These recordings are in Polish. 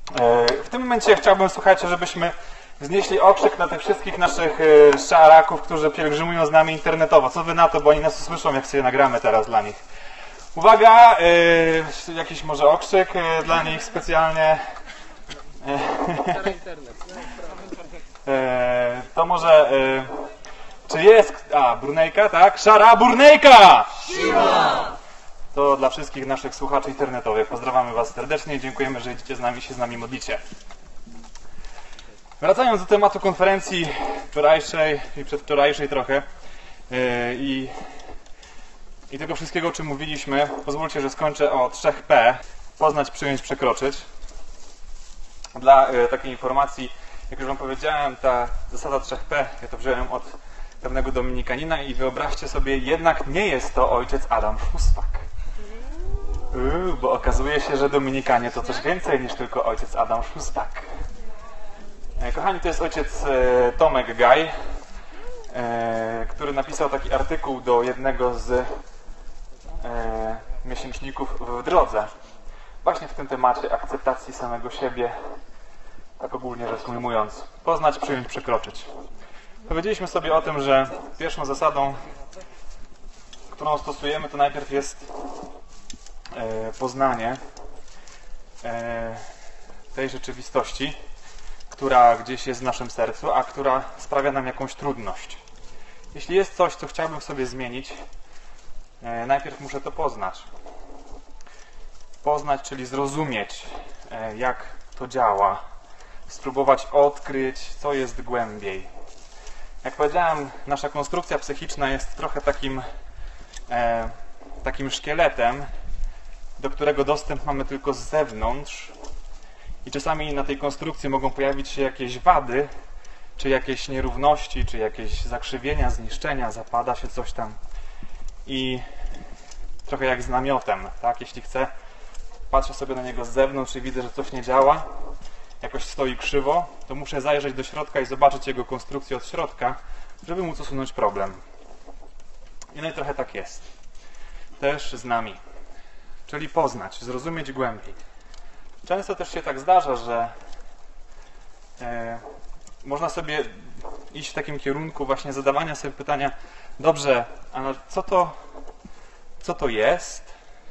W tym momencie chciałbym, słuchajcie, żebyśmy wznieśli okrzyk na tych wszystkich naszych szaraków, którzy pielgrzymują z nami internetowo. Co wy na to, bo oni nas usłyszą, jak sobie nagramy teraz dla nich. Uwaga, jakiś może okrzyk dla nich specjalnie. To może... Czy jest... Brunejka, tak? Szara Burnejka! Siła! To dla wszystkich naszych słuchaczy internetowych. Pozdrawiamy was serdecznie i dziękujemy, że idziecie z nami, się z nami modlicie. Wracając do tematu konferencji wczorajszej i przedwczorajszej trochę i tego wszystkiego, o czym mówiliśmy, pozwólcie, że skończę o 3P. Poznać, przyjąć, przekroczyć. Dla takiej informacji, jak już wam powiedziałem, ta zasada 3P, ja to wziąłem od pewnego dominikanina i wyobraźcie sobie, jednak nie jest to ojciec Adam Szustak. Bo okazuje się, że Dominikanie to coś więcej niż tylko ojciec Adam Szustak. Kochani, to jest ojciec Tomek Gaj, który napisał taki artykuł do jednego z miesięczników w drodze. Właśnie w tym temacie akceptacji samego siebie, tak ogólnie rzecz ujmując. Poznać, przyjąć, przekroczyć. Powiedzieliśmy sobie o tym, że pierwszą zasadą, którą stosujemy, to najpierw jest poznanie tej rzeczywistości, która gdzieś jest w naszym sercu, a która sprawia nam jakąś trudność. Jeśli jest coś, co chciałbym w sobie zmienić, najpierw muszę to poznać. Poznać, czyli zrozumieć, jak to działa. Spróbować odkryć, co jest głębiej. Jak powiedziałem, nasza konstrukcja psychiczna jest trochę takim szkieletem, do którego dostęp mamy tylko z zewnątrz. I czasami na tej konstrukcji mogą pojawić się jakieś wady, czy jakieś nierówności, czy jakieś zakrzywienia, zniszczenia, zapada się coś tam. I trochę jak z namiotem, tak? Jeśli chcę, patrzę sobie na niego z zewnątrz i widzę, że coś nie działa, jakoś stoi krzywo, to muszę zajrzeć do środka i zobaczyć jego konstrukcję od środka, żeby móc usunąć problem. I no i trochę tak jest. Też z nami. Czyli poznać, zrozumieć głębiej. Często też się tak zdarza, że można sobie iść w takim kierunku właśnie zadawania sobie pytania, dobrze, ale co to jest?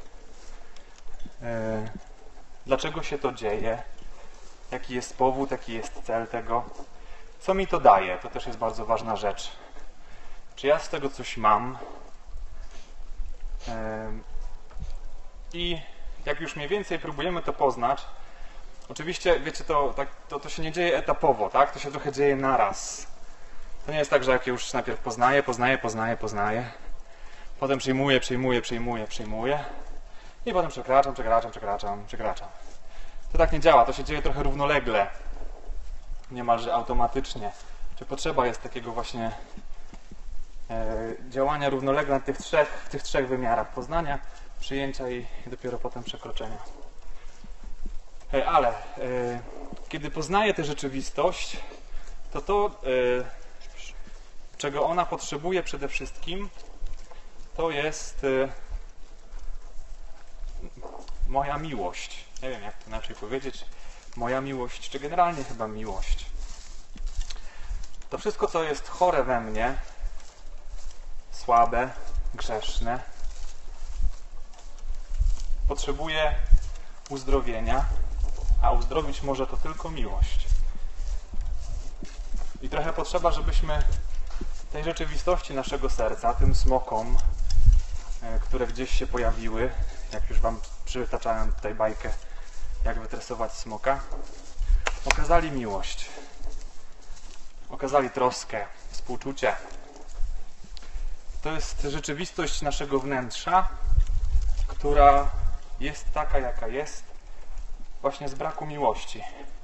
Dlaczego się to dzieje? Jaki jest powód, jaki jest cel tego? Co mi to daje? To też jest bardzo ważna rzecz. Czy ja z tego coś mam? I jak już mniej więcej próbujemy to poznać, oczywiście, wiecie, to się nie dzieje etapowo, tak? To się trochę dzieje naraz. To nie jest tak, że jak już najpierw poznaję, potem przyjmuję i potem przekraczam. To tak nie działa, to się dzieje trochę równolegle, niemalże automatycznie. Czy potrzeba jest takiego właśnie działania równolegle na tych trzech wymiarach poznania, przyjęcia i dopiero potem przekroczenia. Ale kiedy poznaję tę rzeczywistość, to czego ona potrzebuje przede wszystkim, to jest moja miłość. Nie wiem, jak to inaczej powiedzieć. Moja miłość, czy generalnie chyba miłość. To wszystko, co jest chore we mnie, słabe, grzeszne, potrzebuje uzdrowienia, a uzdrowić może to tylko miłość. I trochę potrzeba, żebyśmy tej rzeczywistości naszego serca, tym smokom, które gdzieś się pojawiły, jak już wam przytaczałem tutaj bajkę, jak wytresować smoka, okazali miłość, okazali troskę, współczucie. To jest rzeczywistość naszego wnętrza, która jest taka, jaka jest, właśnie z braku miłości.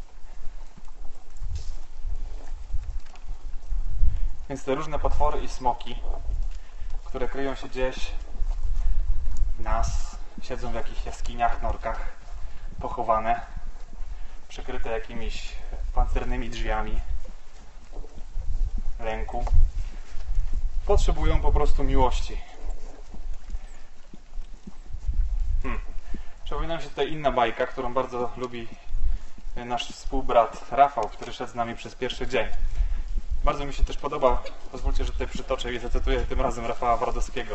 Więc te różne potwory i smoki, które kryją się gdzieś w nas, siedzą w jakichś jaskiniach, norkach, pochowane, przykryte jakimiś pancernymi drzwiami lęku, potrzebują po prostu miłości. Przypomina mi się tutaj inna bajka, którą bardzo lubi nasz współbrat Rafał, który szedł z nami przez pierwszy dzień. Bardzo mi się też podoba, pozwólcie, że tutaj przytoczę i zacytuję tym razem Rafała Wardowskiego.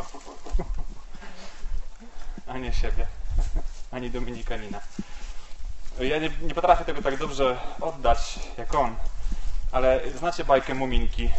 A nie siebie, ani Dominikanina. Ja nie potrafię tego tak dobrze oddać jak on, ale znacie bajkę Muminki?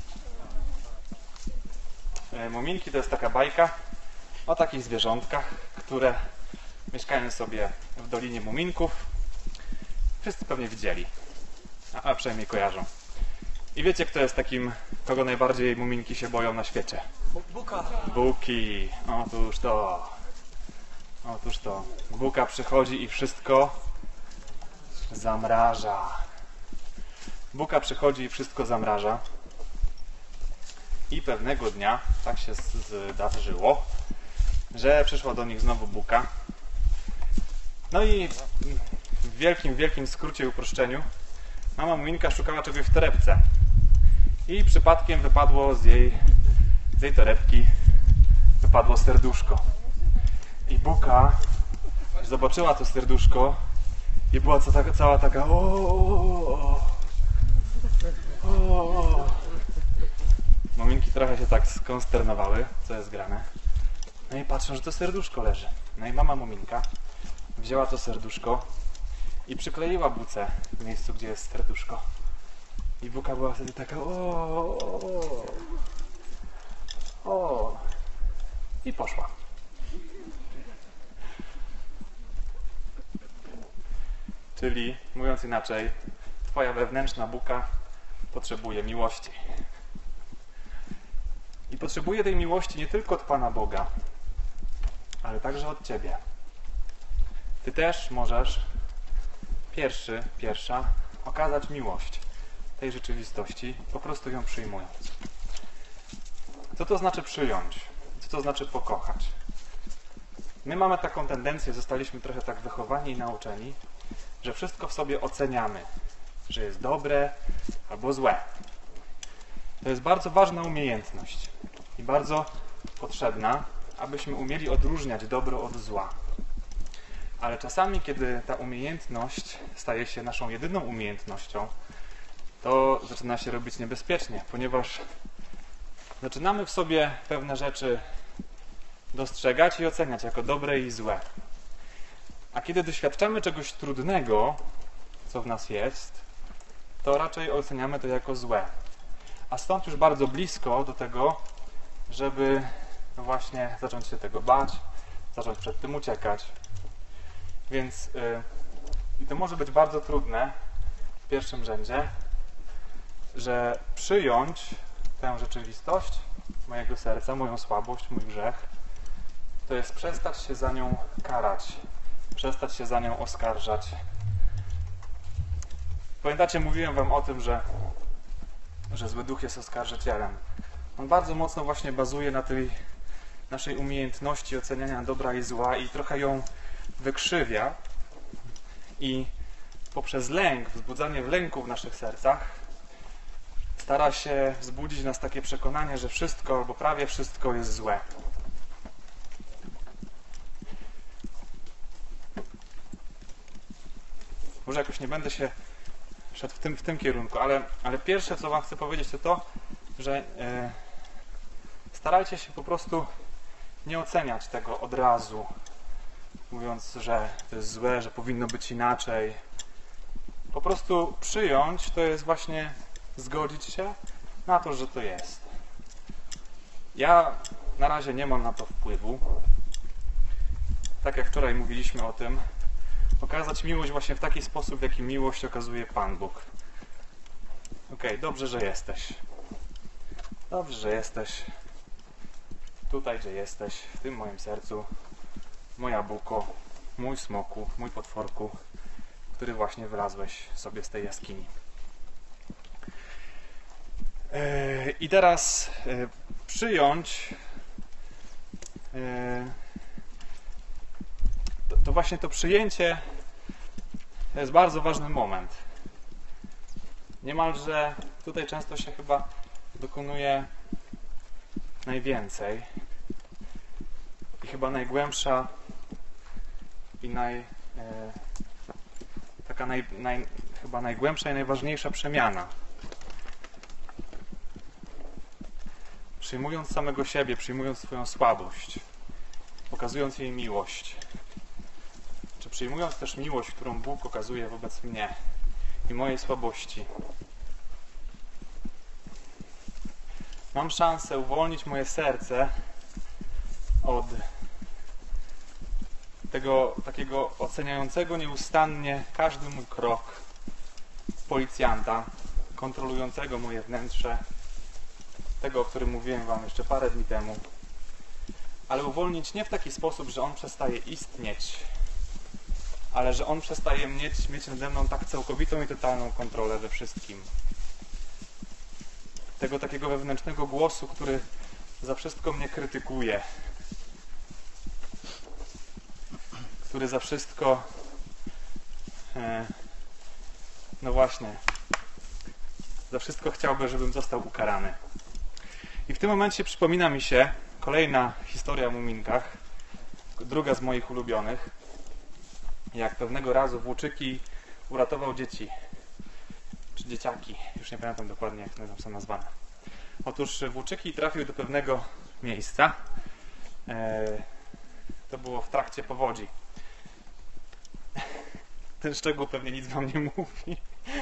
Muminki to jest taka bajka o takich zwierzątkach, które mieszkają sobie w Dolinie Muminków. Wszyscy pewnie widzieli, a przynajmniej kojarzą. I wiecie, kto jest takim, kogo najbardziej muminki się boją na świecie? Buka. Buki. Otóż to. Otóż to. Buka przychodzi i wszystko zamraża. Buka przychodzi i wszystko zamraża. I pewnego dnia tak się zdarzyło, że przyszła do nich znowu Buka. No i w wielkim skrócie i uproszczeniu mama Muminka szukała czegoś w torebce. I przypadkiem wypadło z jej torebki wypadło serduszko. I Buka zobaczyła to serduszko i była cała taka Muminki trochę się tak skonsternowały, co jest grane. No i patrzą, że to serduszko leży. No i mama Muminka wzięła to serduszko i przykleiła Buce w miejscu, gdzie jest serduszko. I Buka była wtedy taka i poszła. Czyli, mówiąc inaczej, twoja wewnętrzna Buka potrzebuje miłości. I potrzebuje tej miłości nie tylko od Pana Boga, ale także od ciebie. Ty też możesz pierwsza okazać miłość tej rzeczywistości, po prostu ją przyjmując. Co to znaczy przyjąć? Co to znaczy pokochać? My mamy taką tendencję, zostaliśmy trochę tak wychowani i nauczeni, że wszystko w sobie oceniamy, że jest dobre albo złe. To jest bardzo ważna umiejętność i bardzo potrzebna, abyśmy umieli odróżniać dobro od zła. Ale czasami, kiedy ta umiejętność staje się naszą jedyną umiejętnością, to zaczyna się robić niebezpiecznie, ponieważ zaczynamy w sobie pewne rzeczy dostrzegać i oceniać jako dobre i złe. A kiedy doświadczamy czegoś trudnego, co w nas jest, to raczej oceniamy to jako złe. A stąd już bardzo blisko do tego, żeby właśnie zacząć się tego bać, zacząć przed tym uciekać. Więc i to może być bardzo trudne w pierwszym rzędzie, że przyjąć tę rzeczywistość mojego serca, moją słabość, mój grzech, to jest przestać się za nią karać, przestać się za nią oskarżać. Pamiętacie, mówiłem wam o tym, że zły duch jest oskarżycielem. On bardzo mocno właśnie bazuje na tej naszej umiejętności oceniania dobra i zła i trochę ją wykrzywia i poprzez lęk, wzbudzanie lęku w naszych sercach stara się wzbudzić w nas takie przekonanie, że wszystko albo prawie wszystko jest złe. Może jakoś nie będę się szedł w tym kierunku, ale pierwsze, co wam chcę powiedzieć, to to, że starajcie się po prostu nie oceniać tego od razu, mówiąc, że to jest złe, że powinno być inaczej. Po prostu przyjąć to jest właśnie zgodzić się na to, że to jest. Ja na razie nie mam na to wpływu. Tak jak wczoraj mówiliśmy o tym, okazać miłość właśnie w taki sposób, w jaki miłość okazuje Pan Bóg. Okej, dobrze, że jesteś. Dobrze, że jesteś. Tutaj, gdzie jesteś, w tym moim sercu, moja Buko, mój smoku, mój potworku, który właśnie wylazłeś sobie z tej jaskini. I teraz przyjąć to właśnie to przyjęcie to jest bardzo ważny moment. Niemalże tutaj często się chyba dokonuje najwięcej i chyba najgłębsza i taka taka chyba najgłębsza i najważniejsza przemiana. Przyjmując samego siebie, przyjmując swoją słabość, pokazując jej miłość, czy przyjmując też miłość, którą Bóg okazuje wobec mnie i mojej słabości, mam szansę uwolnić moje serce od tego takiego oceniającego nieustannie każdy mój krok policjanta, kontrolującego moje wnętrze, tego, o którym mówiłem Wam jeszcze parę dni temu, ale uwolnić nie w taki sposób, że on przestaje istnieć, ale że on przestaje mieć nade mną tak całkowitą i totalną kontrolę we wszystkim. Tego takiego wewnętrznego głosu, który za wszystko mnie krytykuje, który za wszystko no właśnie za wszystko chciałby, żebym został ukarany. I w tym momencie przypomina mi się kolejna historia o muminkach, druga z moich ulubionych, jak pewnego razu Włóczyki uratował dzieci, czy dzieciaki, już nie pamiętam dokładnie, jak one są nazwane. Otóż Włóczyki trafił do pewnego miejsca, to było w trakcie powodzi. Ten szczegół pewnie nic Wam nie mówi.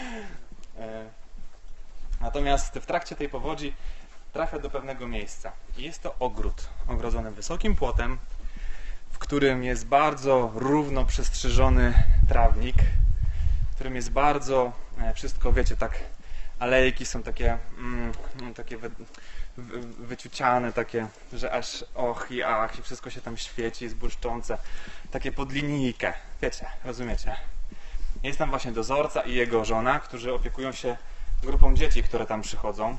Natomiast w trakcie tej powodzi trafia do pewnego miejsca. I jest to ogród, ogrodzony wysokim płotem, w którym jest bardzo równo przestrzyżony trawnik, w którym jest bardzo wszystko, wiecie, tak alejki są takie, takie wyciuciane, takie, że aż och i ach i wszystko się tam świeci, jest błyszczące, takie pod linijkę, wiecie, rozumiecie. Jest tam właśnie dozorca i jego żona, którzy opiekują się grupą dzieci, które tam przychodzą.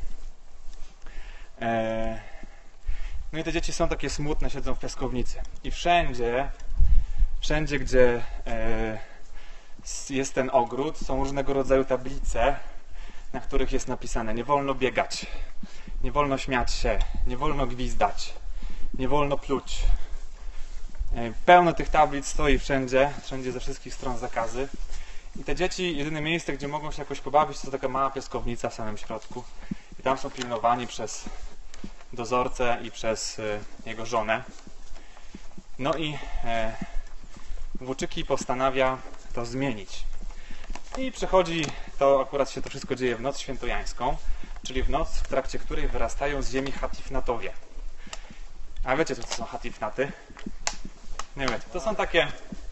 No i te dzieci są takie smutne, siedzą w piaskownicy. I wszędzie, gdzie jest ten ogród, są różnego rodzaju tablice, na których jest napisane: nie wolno biegać, nie wolno śmiać się, nie wolno gwizdać, nie wolno pluć. Pełno tych tablic stoi wszędzie ze wszystkich stron zakazy. I te dzieci, jedyne miejsce, gdzie mogą się jakoś pobawić, to taka mała piaskownica w samym środku. I tam są pilnowani przez dozorcę i przez jego żonę. No i Włóczyki postanawia to zmienić. I przychodzi, to akurat się to wszystko dzieje w noc świętojańską, czyli w noc, w trakcie której wyrastają z ziemi hatifnatowie. A wiecie, co to są hatifnaty? Nie wiecie, to są takie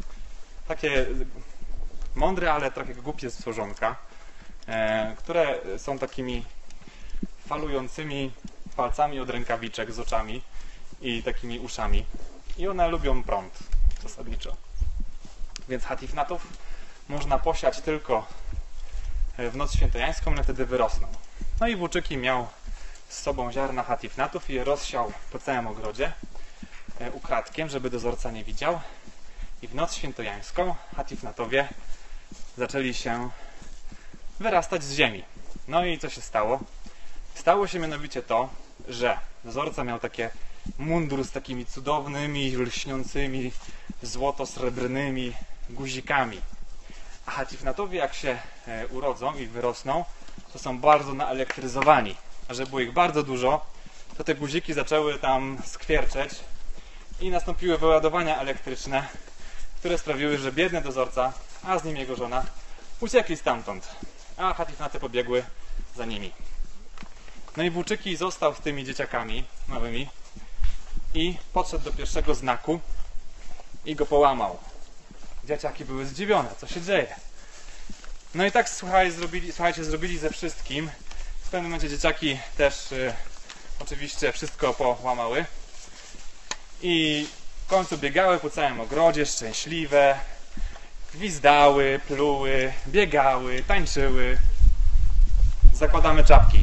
mądre, ale trochę głupie stworzonka, które są takimi falującymi palcami od rękawiczek z oczami i takimi uszami. I one lubią prąd zasadniczo. Więc hatifnatów można posiać tylko w noc świętojańską, one wtedy wyrosną. No i Włóczyki miał z sobą ziarna hatifnatów i je rozsiał po całym ogrodzie ukradkiem, żeby dozorca nie widział. I w noc świętojańską hatifnatowie zaczęli się wyrastać z ziemi. No i co się stało? Stało się mianowicie to, że dozorca miał takie mundur z takimi cudownymi, lśniącymi, złoto-srebrnymi guzikami. A hatifnatowie, jak się urodzą i wyrosną, to są bardzo naelektryzowani. A że było ich bardzo dużo, to te guziki zaczęły tam skwierczeć i nastąpiły wyładowania elektryczne, które sprawiły, że biedny dozorca, a z nim jego żona, uciekli stamtąd, a hatifnaty pobiegły za nimi. No i Włóczyki został z tymi dzieciakami małymi i podszedł do pierwszego znaku i go połamał. Dzieciaki były zdziwione, co się dzieje. No i tak słuchajcie, zrobili ze wszystkim. W pewnym momencie dzieciaki też oczywiście wszystko połamały i w końcu biegały po całym ogrodzie, szczęśliwe, gwizdały, pluły, biegały, tańczyły. Zakładamy czapki.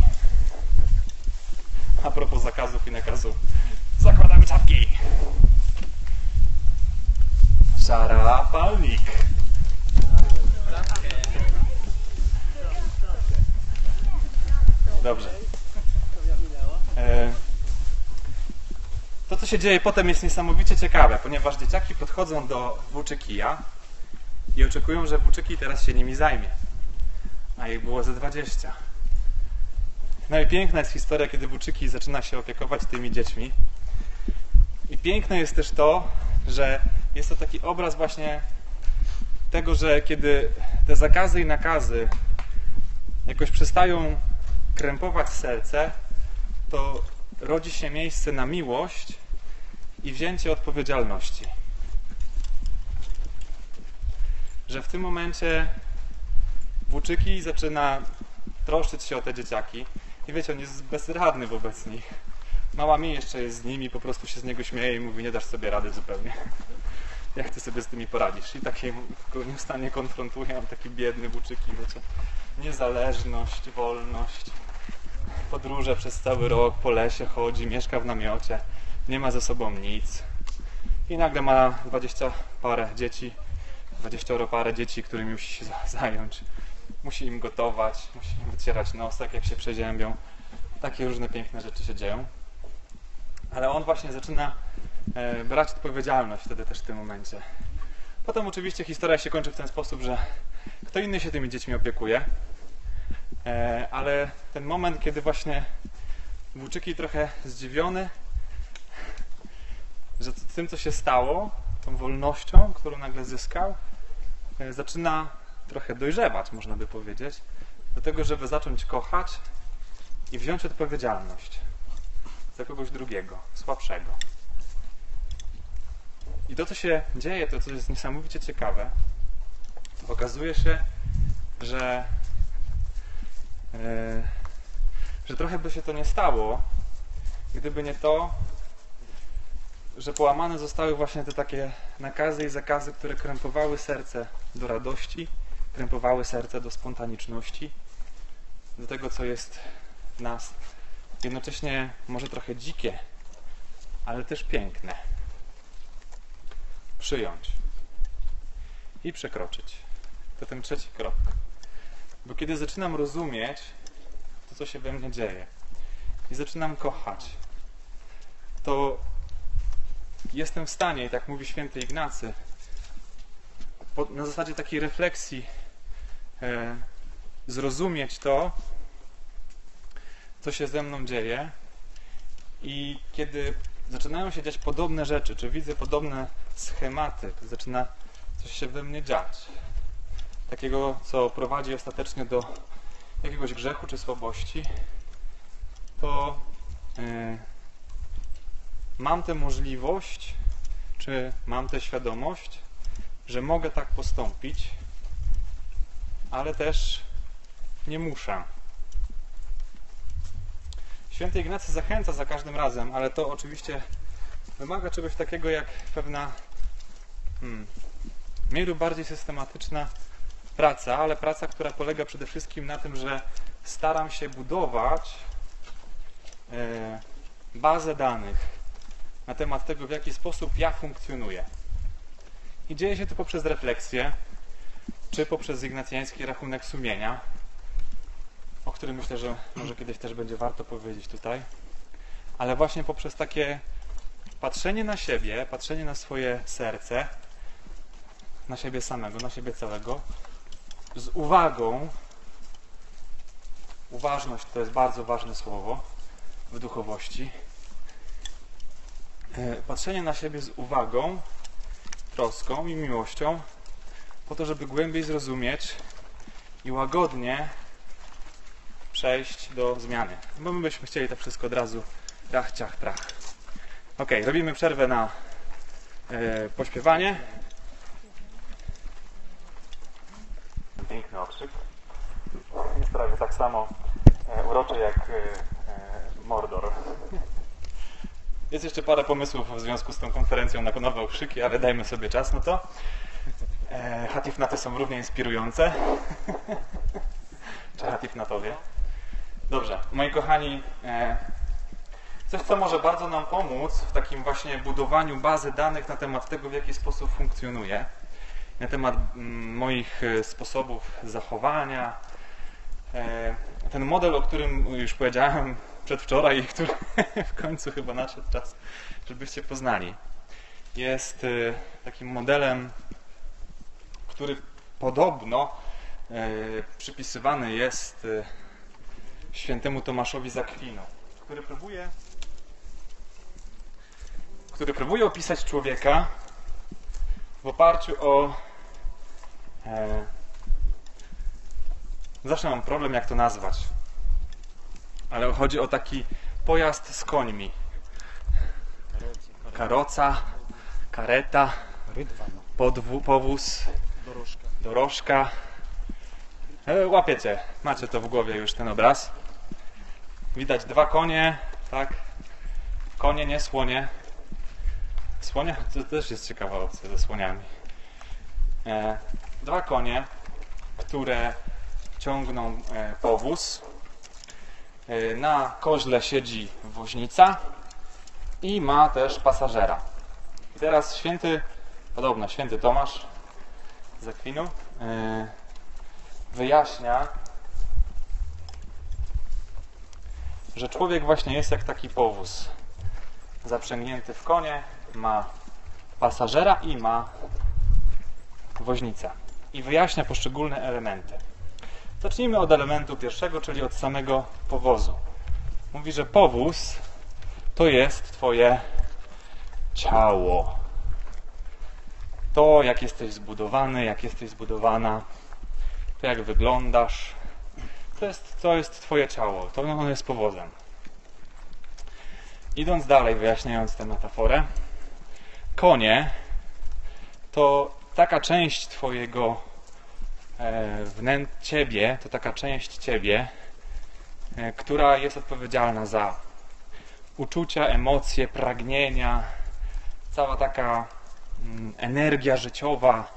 A propos zakazów i nakazów. Zakładamy czapki! Szarapalnik. Dobrze. To, co się dzieje potem, jest niesamowicie ciekawe, ponieważ dzieciaki podchodzą do Włóczykija i oczekują, że włóczyki teraz się nimi zajmie. A ich było ze 20. No i piękna jest historia, kiedy włóczyki zaczyna się opiekować tymi dziećmi. I piękne jest też to, że jest to taki obraz właśnie tego, że kiedy te zakazy i nakazy jakoś przestają krępować serce, to rodzi się miejsce na miłość i wzięcie odpowiedzialności. Że w tym momencie włóczyki zaczyna troszczyć się o te dzieciaki i wiecie, on jest bezradny wobec nich. Mała mi jeszcze jest z nimi, po prostu się z niego śmieje i mówi, nie dasz sobie rady zupełnie. Jak ty sobie z tymi poradzisz? I tak się go nieustannie konfrontuje, on taki biedny włóczyki, wiecie. Niezależność, wolność, podróże przez cały rok, po lesie chodzi, mieszka w namiocie, nie ma ze sobą nic. I nagle ma 20 parę dzieci, którymi musi się zająć. Musi im gotować, musi im wycierać nosek, jak się przeziębią. Takie różne piękne rzeczy się dzieją. Ale on właśnie zaczyna brać odpowiedzialność wtedy też w tym momencie. Potem oczywiście historia się kończy w ten sposób, że kto inny się tymi dziećmi opiekuje, ale ten moment, kiedy właśnie włóczyki trochę zdziwiony, że tym, co się stało, tą wolnością, którą nagle zyskał, zaczyna trochę dojrzewać, można by powiedzieć, do tego, żeby zacząć kochać i wziąć odpowiedzialność za kogoś drugiego, słabszego. I to, co się dzieje, to co jest niesamowicie ciekawe, to okazuje się, że trochę by się to nie stało, gdyby nie to, że połamane zostały właśnie te takie nakazy i zakazy, które krępowały serce do radości, krępowały serce do spontaniczności, do tego, co jest w nas jednocześnie może trochę dzikie, ale też piękne. Przyjąć i przekroczyć. To ten trzeci krok. Bo kiedy zaczynam rozumieć to, co się we mnie dzieje i zaczynam kochać, to jestem w stanie, i tak mówi święty Ignacy, na zasadzie takiej refleksji zrozumieć to, co się ze mną dzieje, i kiedy zaczynają się dziać podobne rzeczy, czy widzę podobne schematy, zaczyna coś się we mnie dziać, takiego, co prowadzi ostatecznie do jakiegoś grzechu czy słabości, to mam tę możliwość, czy mam tę świadomość, że mogę tak postąpić, ale też nie muszę. Święty Ignacy zachęca za każdym razem, ale to oczywiście wymaga czegoś takiego jak pewna mniej lub bardziej systematyczna praca, ale praca, która polega przede wszystkim na tym, że staram się budować bazę danych na temat tego, w jaki sposób ja funkcjonuję. I dzieje się to poprzez refleksję, czy poprzez ignacjański rachunek sumienia, o którym myślę, że może kiedyś też będzie warto powiedzieć tutaj, ale właśnie poprzez takie patrzenie na siebie, patrzenie na swoje serce, na siebie samego, na siebie całego, z uwagą. Uważność to jest bardzo ważne słowo w duchowości. Patrzenie na siebie z uwagą, troską i miłością, po to, żeby głębiej zrozumieć i łagodnie przejść do zmiany. Bo my byśmy chcieli to wszystko od razu trach, ciach, trach. Ok, robimy przerwę na pośpiewanie. Piękny okrzyk. Jest prawie tak samo uroczy jak Mordor. Jest jeszcze parę pomysłów w związku z tą konferencją na nowe okrzyki, ale dajmy sobie czas na to. Hatifnaty są równie inspirujące. Czy hatifnatowie? Dobrze, moi kochani, coś, co może bardzo nam pomóc w takim właśnie budowaniu bazy danych na temat tego, w jaki sposób funkcjonuję, na temat moich sposobów zachowania. Ten model, o którym już powiedziałem przedwczoraj i który w końcu chyba nadszedł czas, żebyście poznali, jest takim modelem, który podobno przypisywany jest świętemu Tomaszowi z Akwinu, który próbuje opisać człowieka w oparciu o... Zawsze mam problem, jak to nazwać, ale chodzi o taki pojazd z końmi. Karoca, kareta, powóz, dorożka. Łapiecie, macie to w głowie już ten obraz. Widać 2 konie, tak? Konie, nie słonie. Słonie? To też jest ciekawa opcja ze słoniami. 2 konie, które ciągną powóz. Na koźle siedzi woźnica i ma też pasażera. I teraz podobno święty Tomasz z Akwinu wyjaśnia, że człowiek właśnie jest jak taki powóz zaprzęgnięty w konie, ma pasażera i ma woźnicę. I wyjaśnia poszczególne elementy. Zacznijmy od elementu pierwszego, czyli od samego powozu. Mówi, że powóz to jest twoje ciało. To, jak jesteś zbudowany, jak jesteś zbudowana, to jak wyglądasz, to jest twoje ciało, to ono jest powozem. Idąc dalej, wyjaśniając tę metaforę, konie to taka część twojego ciebie, to taka część ciebie, która jest odpowiedzialna za uczucia, emocje, pragnienia, cała taka energia życiowa,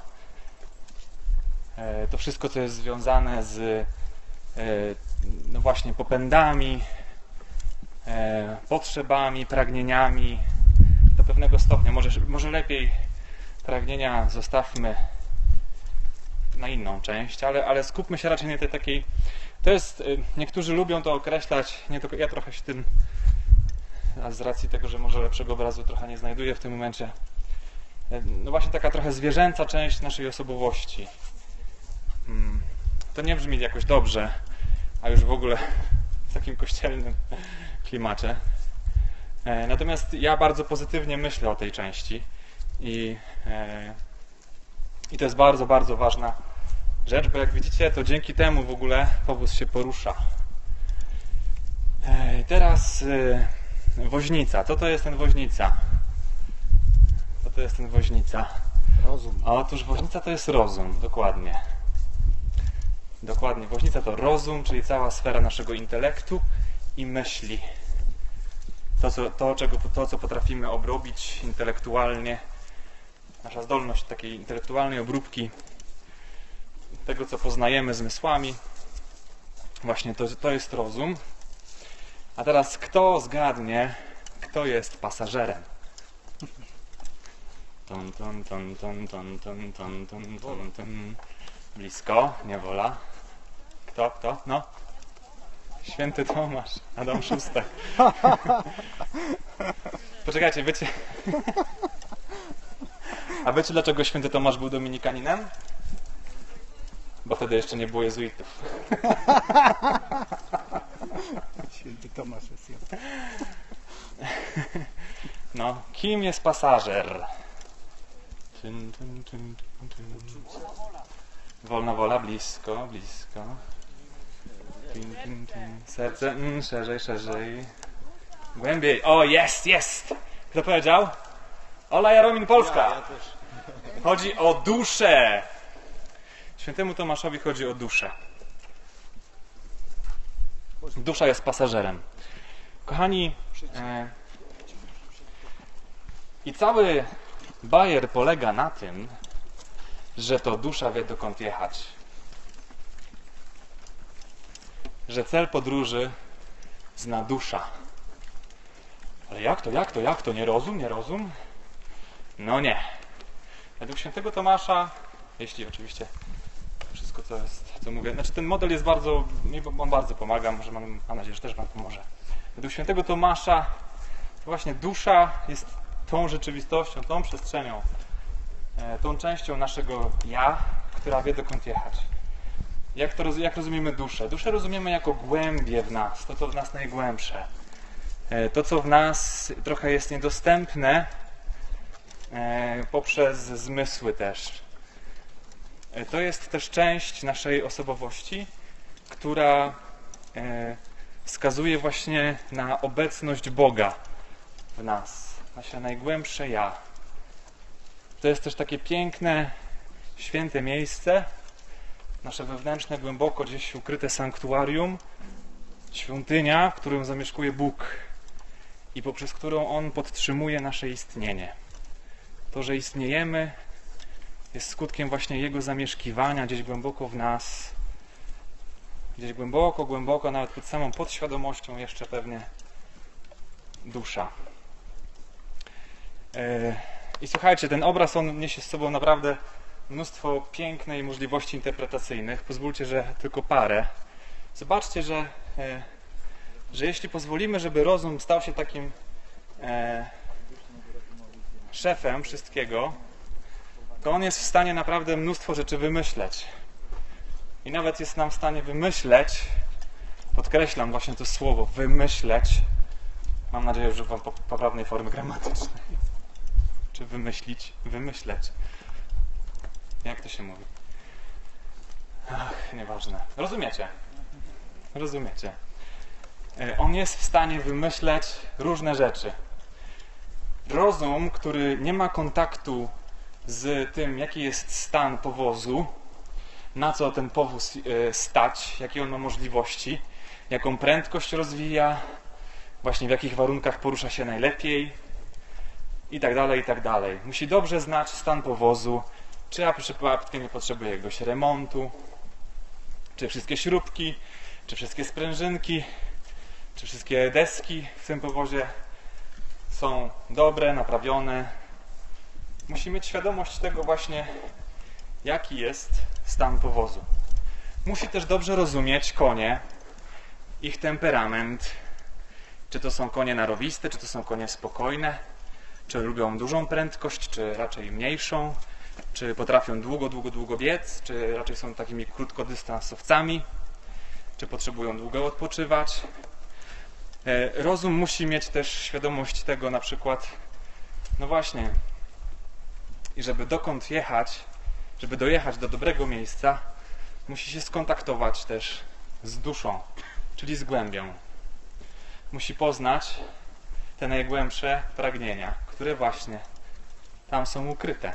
to wszystko, co jest związane z no właśnie popędami, potrzebami, pragnieniami do pewnego stopnia. Może lepiej pragnienia zostawmy na inną część, ale skupmy się raczej na tej takiej... To jest, niektórzy lubią to określać, nie tylko ja trochę się tym, a z racji tego, że może lepszego obrazu trochę nie znajduję w tym momencie, no właśnie taka trochę zwierzęca część naszej osobowości. To nie brzmi jakoś dobrze, a już w ogóle w takim kościelnym klimacie. Natomiast ja bardzo pozytywnie myślę o tej części i to jest bardzo, bardzo ważna rzecz, bo jak widzicie, to dzięki temu w ogóle powóz się porusza. Teraz woźnica. Co to jest ten woźnica? Co to jest ten woźnica? Rozum. Otóż woźnica to jest rozum, dokładnie. Dokładnie. Woźnica to rozum, czyli cała sfera naszego intelektu i myśli. To, co potrafimy obrobić intelektualnie, nasza zdolność takiej intelektualnej obróbki tego, co poznajemy zmysłami, właśnie to jest rozum. A teraz kto zgadnie, kto jest pasażerem? Blisko, niewola. Kto? No. Święty Tomasz, Adam Szóstek. Poczekajcie, wiecie... A wiecie, dlaczego święty Tomasz był dominikaninem? Bo wtedy jeszcze nie było jezuitów. Święty Tomasz jest jasny. No, kim jest pasażer? Wolna wola, blisko. Serce, szerzej. Głębiej. O, jest! Kto powiedział? Ola Jaromin, Polska. Ja też. Chodzi o duszę. Świętemu Tomaszowi chodzi o duszę. Dusza jest pasażerem. Kochani, i cały bajer polega na tym, że to dusza wie, dokąd jechać. Że cel podróży zna dusza. Ale jak to? Nie rozum? No nie. Według świętego Tomasza, jeśli oczywiście wszystko co mówię, znaczy ten model jest bardzo, on bardzo pomaga, może mam nadzieję, że też wam pomoże. Według świętego Tomasza właśnie dusza jest tą rzeczywistością, tą przestrzenią, tą częścią naszego ja, która wie, dokąd jechać. Jak rozumiemy duszę? Duszę rozumiemy jako głębie w nas, to co w nas najgłębsze. To co w nas trochę jest niedostępne poprzez zmysły też. To jest też część naszej osobowości, która wskazuje właśnie na obecność Boga w nas, nasze najgłębsze ja. To jest też takie piękne, święte miejsce, nasze wewnętrzne, głęboko gdzieś ukryte sanktuarium, świątynia, w którym zamieszkuje Bóg i poprzez którą On podtrzymuje nasze istnienie. To, że istniejemy, jest skutkiem właśnie Jego zamieszkiwania gdzieś głęboko w nas, gdzieś głęboko, głęboko, nawet pod samą podświadomością jeszcze pewnie dusza. I słuchajcie, ten obraz, on niesie z sobą naprawdę mnóstwo pięknej możliwości interpretacyjnych. Pozwólcie, że tylko parę. Zobaczcie, że jeśli pozwolimy, żeby rozum stał się takim szefem wszystkiego, to on jest w stanie naprawdę mnóstwo rzeczy wymyśleć. I nawet jest nam w stanie wymyśleć, podkreślam właśnie to słowo, wymyśleć. Mam nadzieję, że używam poprawnej formy gramatycznej. Czy wymyślić? Wymyśleć. Jak to się mówi? Ach, nieważne. Rozumiecie? Rozumiecie. On jest w stanie wymyśleć różne rzeczy. Rozum, który nie ma kontaktu z tym, jaki jest stan powozu, na co ten powóz stać, jakie on ma możliwości, jaką prędkość rozwija, właśnie w jakich warunkach porusza się najlepiej i tak dalej, i tak dalej. Musi dobrze znać stan powozu, czy przypadkiem nie potrzebuje jakiegoś remontu, czy wszystkie śrubki, czy wszystkie sprężynki, czy wszystkie deski w tym powozie są dobre, naprawione. Musi mieć świadomość tego właśnie, jaki jest stan powozu. Musi też dobrze rozumieć konie, ich temperament, czy to są konie narowiste, czy to są konie spokojne, czy lubią dużą prędkość, czy raczej mniejszą, czy potrafią długo biec, czy raczej są takimi krótkodystansowcami, czy potrzebują długo odpoczywać. Rozum musi mieć też świadomość tego na przykład, no właśnie, i żeby dokąd jechać, żeby dojechać do dobrego miejsca, musi się skontaktować też z duszą, czyli z głębią. Musi poznać te najgłębsze pragnienia, które właśnie tam są ukryte.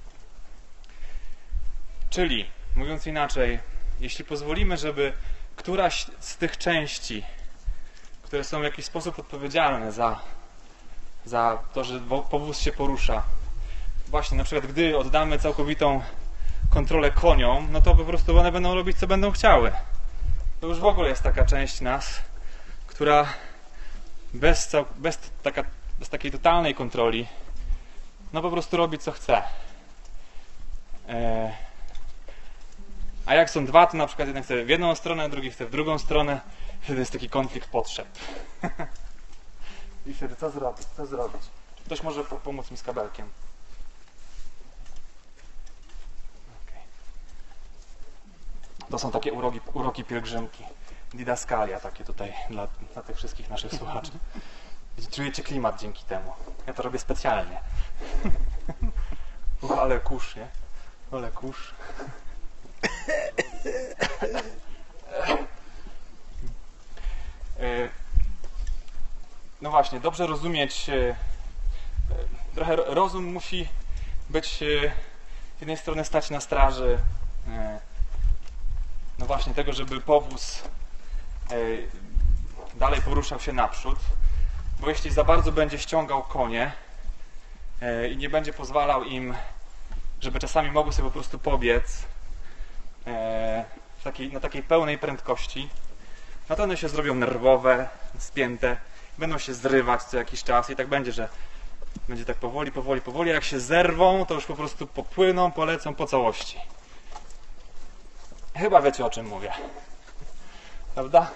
Czyli, mówiąc inaczej, jeśli pozwolimy, żeby któraś z tych części, które są w jakiś sposób odpowiedzialne za to, że powóz się porusza, właśnie na przykład gdy oddamy całkowitą kontrolę koniom, no to po prostu one będą robić, co będą chciały. To już w ogóle jest taka część nas, która bez takiej totalnej kontroli no po prostu robi, co chce. A jak są dwa, to na przykład jeden chce w jedną stronę, drugi chce w drugą stronę, wtedy jest taki konflikt potrzeb. I wtedy co zrobić? Co zrobić? Czy ktoś może pomóc mi z kabelkiem? Okay. To są takie uroki pielgrzymki. Didaskalia takie tutaj dla tych wszystkich naszych słuchaczy. Czujecie klimat dzięki temu. Ja to robię specjalnie. Ale kurz, nie? Ale kurz. No właśnie, dobrze rozumieć, trochę rozum musi być z jednej strony stać na straży no właśnie tego, żeby powóz dalej poruszał się naprzód, bo jeśli za bardzo będzie ściągał konie i nie będzie pozwalał im, żeby czasami mogły sobie po prostu pobiec na takiej pełnej prędkości, no to one się zrobią nerwowe, spięte, będą się zrywać co jakiś czas i tak będzie, że będzie tak powoli, a jak się zerwą, to już po prostu popłyną, polecą po całości. Chyba wiecie, o czym mówię. Prawda?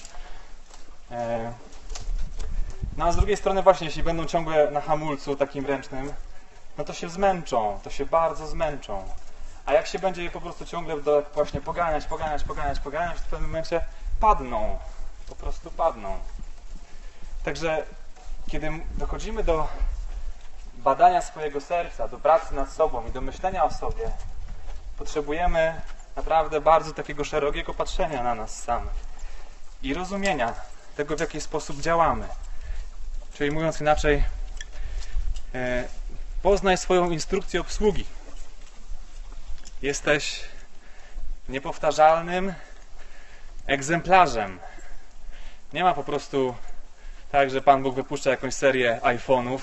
No a z drugiej strony właśnie, jeśli będą ciągle na hamulcu takim ręcznym, no to się zmęczą, to się bardzo zmęczą. A jak się będzie je po prostu ciągle właśnie poganiać, to w pewnym momencie padną. Po prostu padną. Także kiedy dochodzimy do badania swojego serca, do pracy nad sobą i do myślenia o sobie, potrzebujemy naprawdę bardzo takiego szerokiego patrzenia na nas samych i rozumienia tego, w jaki sposób działamy. Czyli mówiąc inaczej, poznaj swoją instrukcję obsługi. Jesteś niepowtarzalnym egzemplarzem. Nie ma po prostu tak, że Pan Bóg wypuszcza jakąś serię iPhone'ów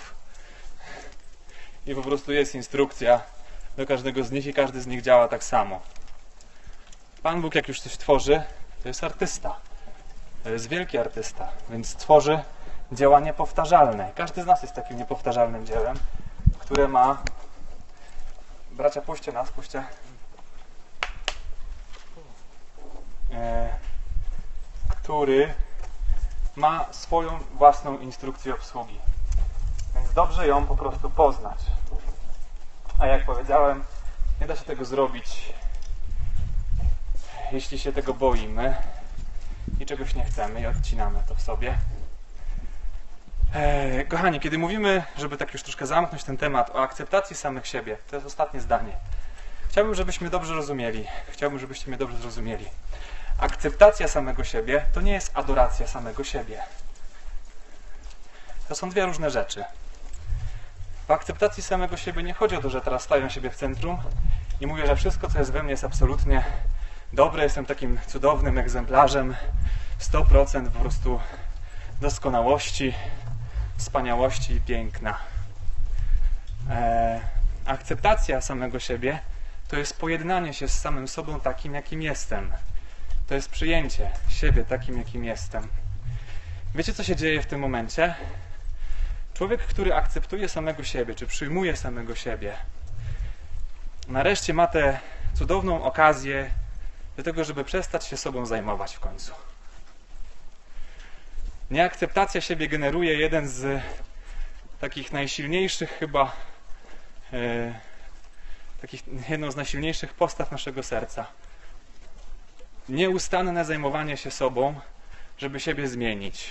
i po prostu jest instrukcja do każdego z nich i każdy z nich działa tak samo. Pan Bóg, jak już coś tworzy, to jest artysta. To jest wielki artysta, więc tworzy dzieła niepowtarzalne. Każdy z nas jest takim niepowtarzalnym dziełem, które ma... Bracia, puśćcie nas, puśćcie. Który ma swoją własną instrukcję obsługi. Więc dobrze ją po prostu poznać. A jak powiedziałem, nie da się tego zrobić, jeśli się tego boimy i czegoś nie chcemy i odcinamy to w sobie. Kochani, kiedy mówimy, żeby tak już troszkę zamknąć ten temat o akceptacji samych siebie, to jest ostatnie zdanie. Chciałbym, żebyście mnie dobrze zrozumieli. Akceptacja samego siebie to nie jest adoracja samego siebie. To są dwie różne rzeczy. W akceptacji samego siebie nie chodzi o to, że teraz stawiam siebie w centrum i mówię, że wszystko, co jest we mnie, jest absolutnie dobre, jestem takim cudownym egzemplarzem, 100% po prostu doskonałości, wspaniałości i piękna. Akceptacja samego siebie to jest pojednanie się z samym sobą takim, jakim jestem. To jest przyjęcie siebie takim, jakim jestem. Wiecie, co się dzieje w tym momencie? Człowiek, który akceptuje samego siebie, czy przyjmuje samego siebie, nareszcie ma tę cudowną okazję do tego, żeby przestać się sobą zajmować w końcu. Nieakceptacja siebie generuje jeden z takich najsilniejszych chyba jedną z najsilniejszych postaw naszego serca. Nieustanne zajmowanie się sobą, żeby siebie zmienić.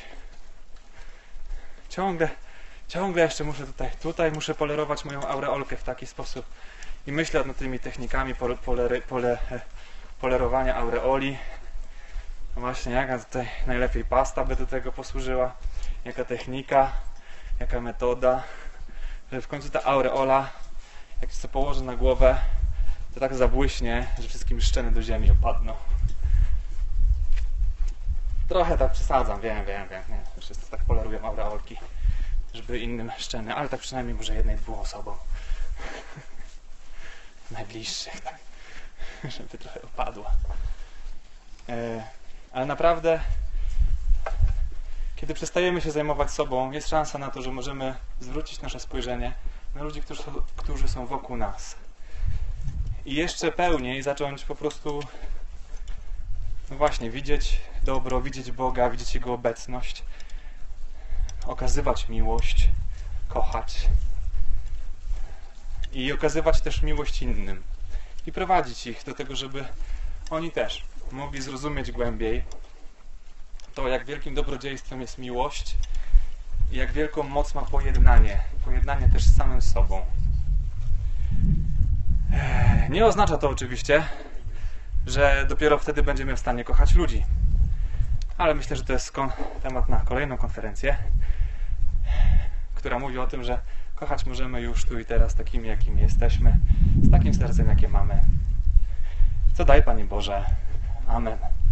Ciągle jeszcze muszę tutaj muszę polerować moją aureolkę w taki sposób i myślę nad tymi technikami polerowania aureoli. No właśnie, jaka tutaj najlepiej pasta by do tego posłużyła, jaka technika, jaka metoda, żeby w końcu ta aureola, jak się to położy na głowę, to tak zabłyśnie, że wszystkim szczeny do ziemi opadną. Trochę tak przesadzam, wiem, nie, wszyscy tak polerują aureolki, żeby innym szczeny, ale tak przynajmniej może jednej, dwóm osobom. Najbliższych, tak, żeby trochę opadła. Ale naprawdę, kiedy przestajemy się zajmować sobą, jest szansa na to, że możemy zwrócić nasze spojrzenie na ludzi, którzy są wokół nas. I jeszcze pełniej zacząć po prostu, no właśnie, widzieć dobro, widzieć Boga, widzieć Jego obecność, okazywać miłość, kochać i okazywać też miłość innym i prowadzić ich do tego, żeby oni też mogli zrozumieć głębiej to, jak wielkim dobrodziejstwem jest miłość i jak wielką moc ma pojednanie też z samym sobą. Nie oznacza to oczywiście, że dopiero wtedy będziemy w stanie kochać ludzi. Ale myślę, że to jest temat na kolejną konferencję, która mówi o tym, że kochać możemy już tu i teraz takimi, jakimi jesteśmy, z takim sercem, jakie mamy. Co daj, Panie Boże. Amen.